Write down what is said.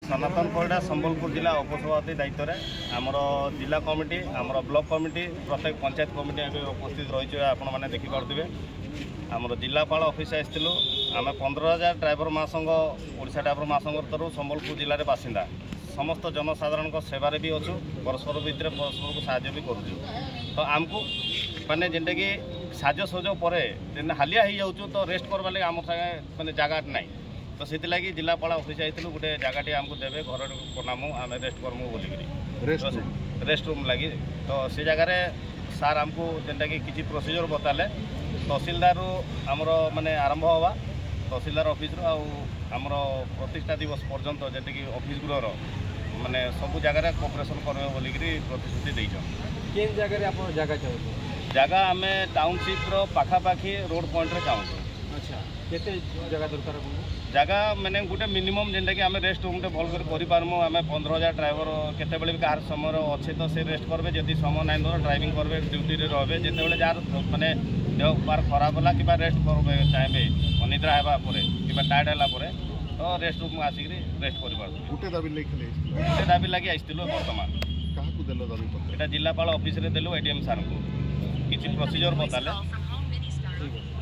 सनातन परिडा संबलपुर जिला उपसभापति दायित्व में आमर जिला कमिटी आमर ब्लॉक कमिटी प्रत्येक पंचायत कमिटी उपस्थित रही आपण मैंने देखिपे आमर जिलापाल ऑफिस आसलु आम 15,000 ड्राइवर महासंघ ओडिशा ड्राइवर महासंघ तरफ संबलपुर जिले में बासिंदा समस्त जनसाधारण सेवार भी अच्छु परस्पर भितर परस्पर को साहय भी करूँ तो आमको माने जेनटा कि साज सहयोग पर हालिया हो जाऊँ तो रेस्ट करवा लगे आम सागे मैंने जगह ना तो से जिलापाल ऑफिस आइलु गोटे जगह आमको देवे घर बनामु आम रेस्ट करमु बोलिक रेस्ट रूम लगी तो से जगार सार आमको जेनटा कि किसी प्रोसीजर बताले तहसीलदार आमर माने आरंभ हवा तहसीलदार ऑफिस आमर प्रतिष्ठा दिवस पर्यंत जेनटा कि ऑफिस गृहर माने सब जगह कोऑपरेशन करबे बोलिक प्रतिश्रुति देइछन जगह आप जगह चाहूँ जगह आम टाउनशिप पाखापाखी रोड पॉइंट रे चाहूँ। अच्छा केते जगह दरकार जगह मैंने गोटे मिनिमम जेनटा कि आम रेस्ट रूम भल करमु आम 15,000 ड्राइवर केते भी कहार समय अच्छे तो से रेस्ट करेंगे जदि समय ना तो ड्राइविंग करेंगे ड्यूटी रे जिते जार माने देह बार खराब है कि रेस्ट करेंगे चाहिए अनिद्रा होगा कि टायर्ड है तो रेस्ट रूम आसिक रेस्ट कर दाबी लगे आसलु बर्तमान यहाँ जिलापाल ऑफिस रे देलु एडीएम सार को किसी प्रोसीजर बताले।